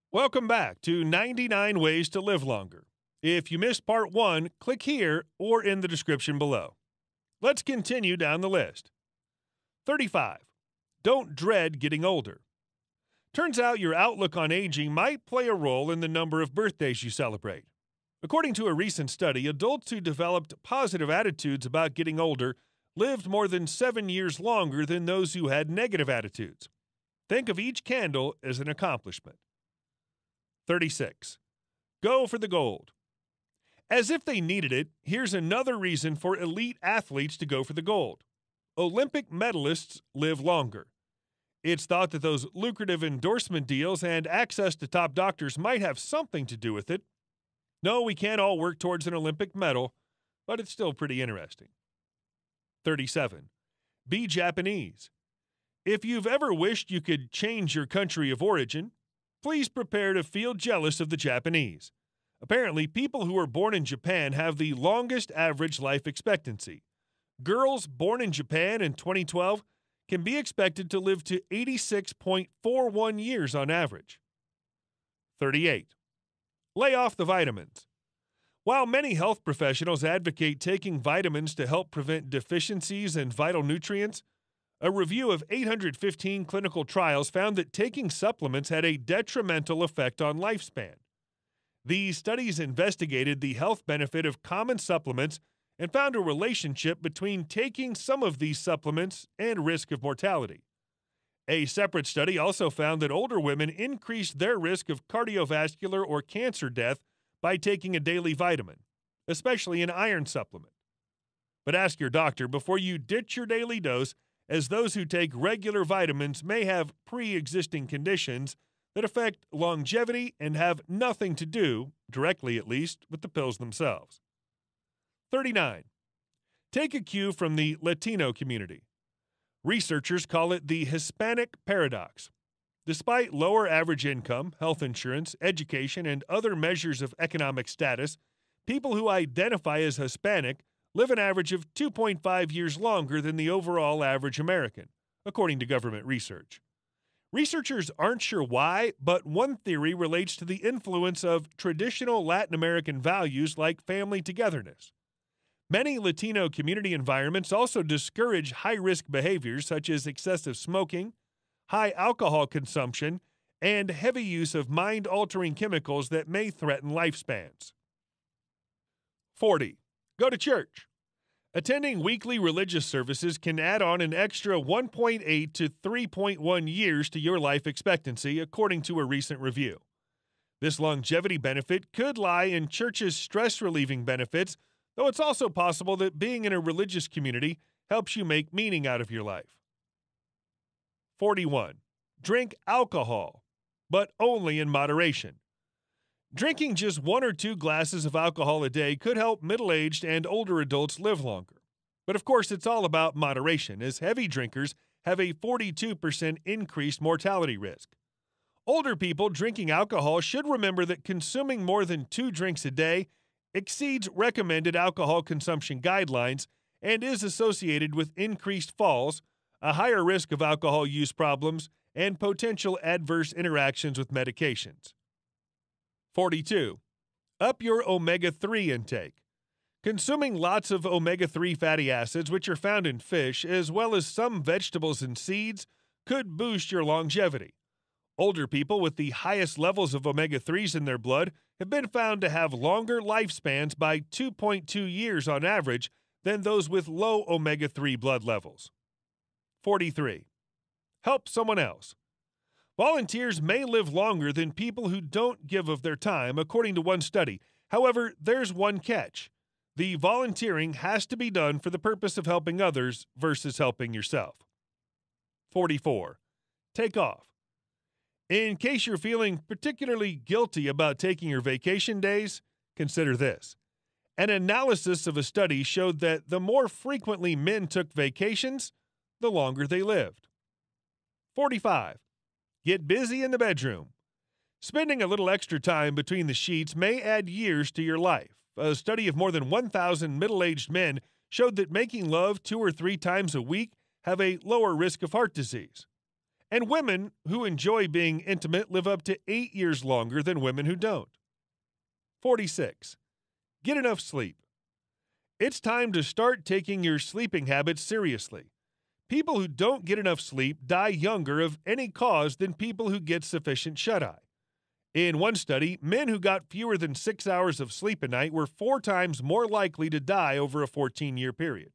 Welcome back to 99 Ways to Live Longer. If you missed part 1, click here or in the description below. Let's continue down the list. 35. Don't dread getting older. Turns out your outlook on aging might play a role in the number of birthdays you celebrate. According to a recent study, adults who developed positive attitudes about getting older lived more than 7 years longer than those who had negative attitudes. Think of each candle as an accomplishment. 36. Go for the gold. As if they needed it, here's another reason for elite athletes to go for the gold. Olympic medallists live longer. It's thought that those lucrative endorsement deals and access to top doctors might have something to do with it. No, we can't all work towards an Olympic medal, but it's still pretty interesting. 37. Be Japanese. If you've ever wished you could change your country of origin, please prepare to feel jealous of the Japanese. Apparently, people who are born in Japan have the longest average life expectancy. Girls born in Japan in 2012 can be expected to live to 86.41 years on average. 38. Lay off the vitamins. While many health professionals advocate taking vitamins to help prevent deficiencies in vital nutrients, a review of 815 clinical trials found that taking supplements had a detrimental effect on lifespan. These studies investigated the health benefit of common supplements and found a relationship between taking some of these supplements and risk of mortality. A separate study also found that older women increased their risk of cardiovascular or cancer death by taking a daily vitamin, especially an iron supplement. But ask your doctor before you ditch your daily dose, as those who take regular vitamins may have pre-existing conditions that affect longevity and have nothing to do, directly at least, with the pills themselves. 39. Take a cue from the Latino community. Researchers call it the Hispanic paradox. Despite lower average income, health insurance, education, and other measures of economic status, people who identify as Hispanic live an average of 2.5 years longer than the overall average American, according to government research. Researchers aren't sure why, but one theory relates to the influence of traditional Latin American values like family togetherness. Many Latino community environments also discourage high-risk behaviors such as excessive smoking, high alcohol consumption, and heavy use of mind-altering chemicals that may threaten lifespans. 40. Go to church. Attending weekly religious services can add on an extra 1.8 to 3.1 years to your life expectancy, according to a recent review. This longevity benefit could lie in church's stress-relieving benefits, though it's also possible that being in a religious community helps you make meaning out of your life. 41. Drink alcohol, but only in moderation. Drinking just 1 or 2 glasses of alcohol a day could help middle-aged and older adults live longer. But of course, it's all about moderation, as heavy drinkers have a 42% increased mortality risk. Older people drinking alcohol should remember that consuming more than 2 drinks a day exceeds recommended alcohol consumption guidelines and is associated with increased falls, a higher risk of alcohol use problems, and potential adverse interactions with medications. 42. Up your omega-3 intake. Consuming lots of omega-3 fatty acids, which are found in fish, as well as some vegetables and seeds, could boost your longevity. Older people with the highest levels of omega-3s in their blood have been found to have longer lifespans by 2.2 years on average than those with low omega-3 blood levels. 43. Help someone else. Volunteers may live longer than people who don't give of their time, according to one study. However, there's one catch. The volunteering has to be done for the purpose of helping others versus helping yourself. 44. Take off. In case you're feeling particularly guilty about taking your vacation days, consider this. An analysis of a study showed that the more frequently men took vacations, the longer they lived. 45. Get busy in the bedroom. Spending a little extra time between the sheets may add years to your life. A study of more than 1,000 middle-aged men showed that making love 2 or 3 times a week have a lower risk of heart disease. And women who enjoy being intimate live up to 8 years longer than women who don't. 46. Get enough sleep. It's time to start taking your sleeping habits seriously. People who don't get enough sleep die younger of any cause than people who get sufficient shut-eye. In one study, men who got fewer than 6 hours of sleep a night were 4 times more likely to die over a 14-year period.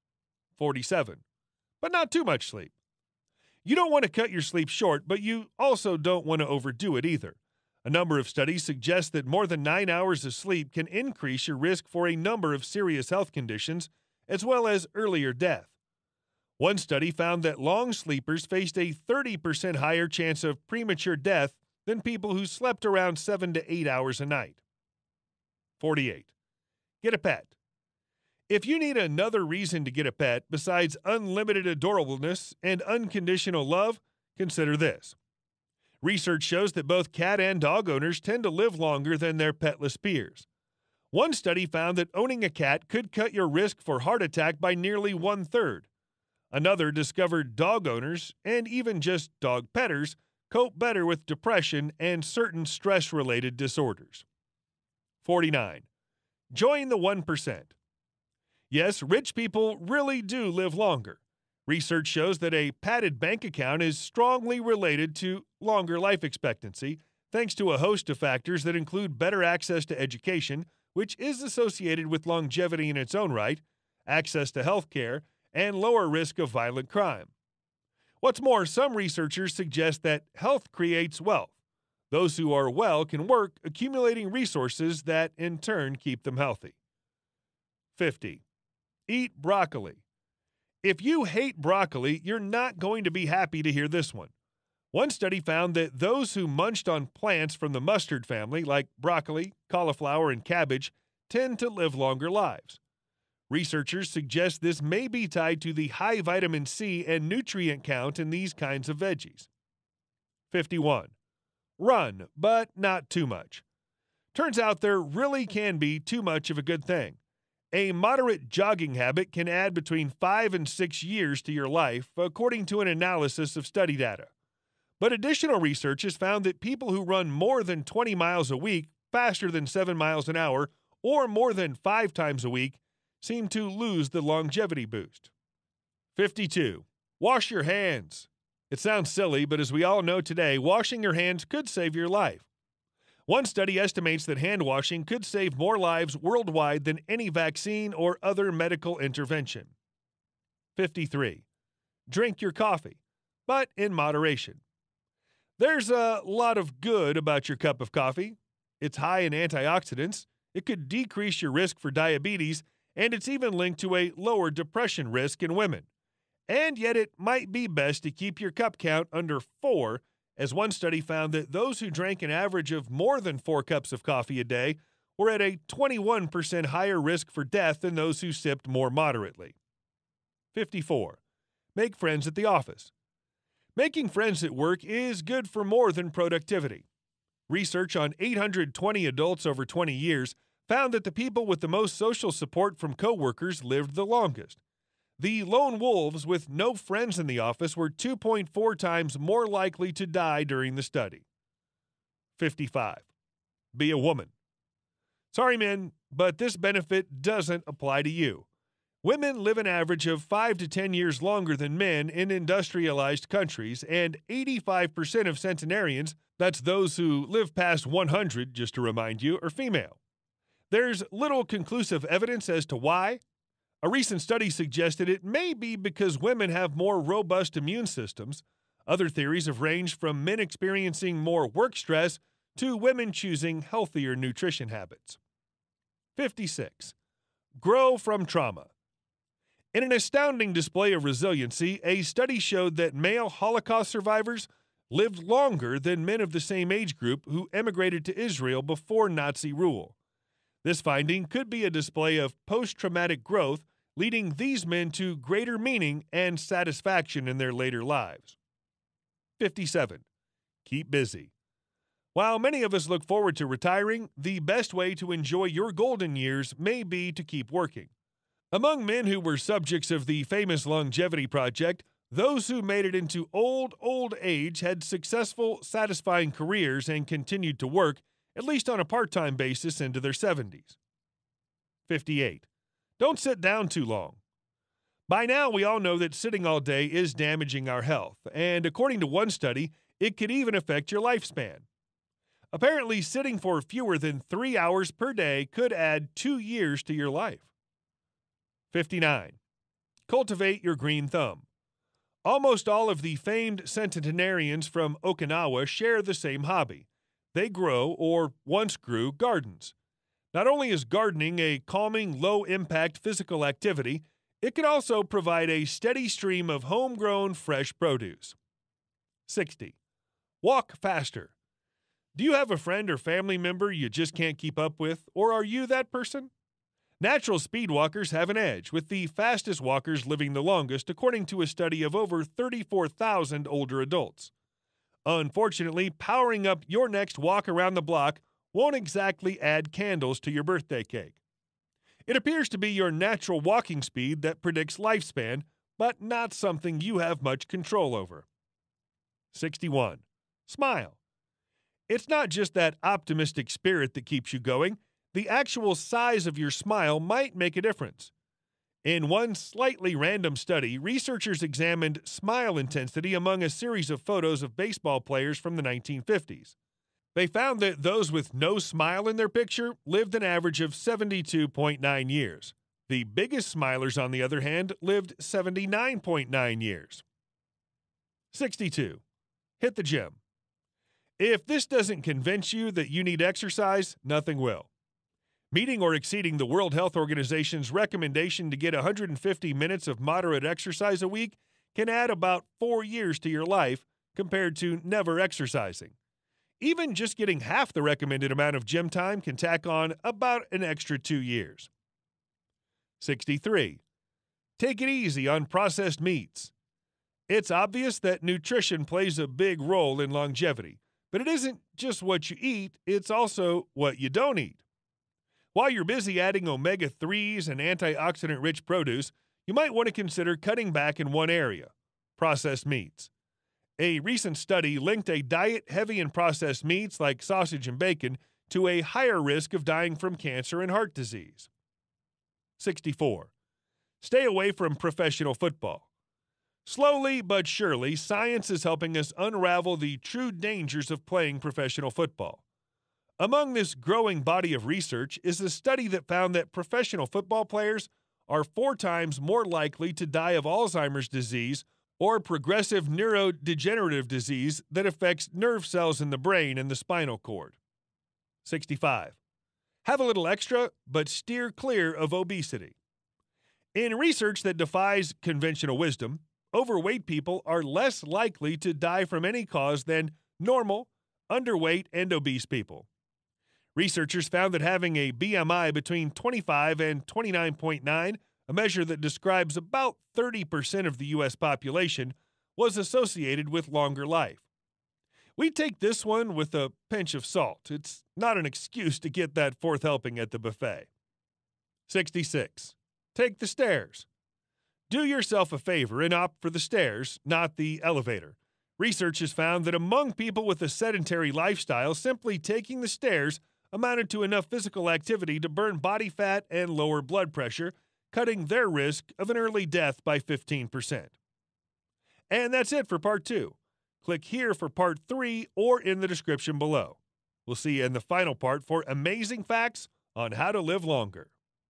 47. But not too much sleep. You don't want to cut your sleep short, but you also don't want to overdo it either. A number of studies suggest that more than 9 hours of sleep can increase your risk for a number of serious health conditions, as well as earlier death. One study found that long sleepers faced a 30% higher chance of premature death than people who slept around 7 to 8 hours a night. 48. Get a pet. If you need another reason to get a pet besides unlimited adorableness and unconditional love, consider this. Research shows that both cat and dog owners tend to live longer than their petless peers. One study found that owning a cat could cut your risk for heart attack by nearly 1/3. Another discovered dog owners, and even just dog petters, cope better with depression and certain stress-related disorders. 49. Join the 1%. Yes, rich people really do live longer. Research shows that a padded bank account is strongly related to longer life expectancy, thanks to a host of factors that include better access to education, which is associated with longevity in its own right, access to health care, and lower risk of violent crime. What's more, some researchers suggest that health creates wealth. Those who are well can work, accumulating resources that in turn keep them healthy. 50. Eat broccoli. If you hate broccoli, you're not going to be happy to hear this one. One study found that those who munched on plants from the mustard family, like broccoli, cauliflower, and cabbage, tend to live longer lives. Researchers suggest this may be tied to the high vitamin C and nutrient count in these kinds of veggies. 51. Run, but not too much. Turns out there really can be too much of a good thing. A moderate jogging habit can add between 5 and 6 years to your life, according to an analysis of study data. But additional research has found that people who run more than 20 miles a week, faster than 7 miles an hour, or more than 5 times a week, seem to lose the longevity boost. 52. Wash your hands. It sounds silly, but as we all know today, washing your hands could save your life. One study estimates that hand washing could save more lives worldwide than any vaccine or other medical intervention. 53. Drink your coffee, but in moderation. There's a lot of good about your cup of coffee. It's high in antioxidants, it could decrease your risk for diabetes, and it's even linked to a lower depression risk in women. And yet it might be best to keep your cup count under 4, as one study found that those who drank an average of more than 4 cups of coffee a day were at a 21% higher risk for death than those who sipped more moderately. 54. Make friends at the office. Making friends at work is good for more than productivity. Research on 820 adults over 20 years found that the people with the most social support from coworkers lived the longest. The lone wolves with no friends in the office were 2.4 times more likely to die during the study. 55. Be a woman. Sorry, men, but this benefit doesn't apply to you. Women live an average of 5 to 10 years longer than men in industrialized countries, and 85% of centenarians, that's those who live past 100, just to remind you, are female. There's little conclusive evidence as to why. A recent study suggested it may be because women have more robust immune systems. Other theories have ranged from men experiencing more work stress to women choosing healthier nutrition habits. 56. Grow from trauma. In an astounding display of resiliency, a study showed that male Holocaust survivors lived longer than men of the same age group who emigrated to Israel before Nazi rule. This finding could be a display of post-traumatic growth, leading these men to greater meaning and satisfaction in their later lives. 57. Keep busy. While many of us look forward to retiring, the best way to enjoy your golden years may be to keep working. Among men who were subjects of the famous longevity project, Those who made it into old age had successful, satisfying careers and continued to work, at least on a part-time basis, into their 70s. 58. Don't sit down too long. By now, we all know that sitting all day is damaging our health, and according to one study, it could even affect your lifespan. Apparently, sitting for fewer than 3 hours per day could add 2 years to your life. 59. Cultivate your green thumb. Almost all of the famed centenarians from Okinawa share the same hobby. They grow, or once grew, gardens. Not only is gardening a calming, low-impact physical activity, it can also provide a steady stream of homegrown, fresh produce. 60. Walk faster. Do you have a friend or family member you just can't keep up with, or are you that person? Natural speed walkers have an edge, with the fastest walkers living the longest, according to a study of over 34,000 older adults. Unfortunately, powering up your next walk around the block won't exactly add candles to your birthday cake. It appears to be your natural walking speed that predicts lifespan, but not something you have much control over. 61. Smile. It's not just that optimistic spirit that keeps you going. The actual size of your smile might make a difference. In one slightly random study, researchers examined smile intensity among a series of photos of baseball players from the 1950s. They found that those with no smile in their picture lived an average of 72.9 years. The biggest smilers, on the other hand, lived 79.9 years. 62. Hit the gym. If this doesn't convince you that you need exercise, nothing will. Meeting or exceeding the World Health Organization's recommendation to get 150 minutes of moderate exercise a week can add about 4 years to your life compared to never exercising. Even just getting half the recommended amount of gym time can tack on about an extra 2 years. 63. Take it easy on processed meats. It's obvious that nutrition plays a big role in longevity, but it isn't just what you eat, it's also what you don't eat. While you're busy adding omega-3s and antioxidant-rich produce, you might want to consider cutting back in one area: processed meats. A recent study linked a diet heavy in processed meats like sausage and bacon to a higher risk of dying from cancer and heart disease. 64. Stay away from professional football. Slowly but surely, science is helping us unravel the true dangers of playing professional football. Among this growing body of research is a study that found that professional football players are 4 times more likely to die of Alzheimer's disease or progressive neurodegenerative disease that affects nerve cells in the brain and the spinal cord. 65. Have a little extra, but steer clear of obesity. In research that defies conventional wisdom, overweight people are less likely to die from any cause than normal, underweight, and obese people. Researchers found that having a BMI between 25 and 29.9, a measure that describes about 30% of the U.S. population, was associated with longer life. We take this one with a pinch of salt. It's not an excuse to get that 4th helping at the buffet. 66. Take the stairs. Do yourself a favor and opt for the stairs, not the elevator. Research has found that among people with a sedentary lifestyle, simply taking the stairs amounted to enough physical activity to burn body fat and lower blood pressure, cutting their risk of an early death by 15%. And that's it for Part 2. Click here for Part 3 or in the description below. We'll see you in the final part for amazing facts on how to live longer.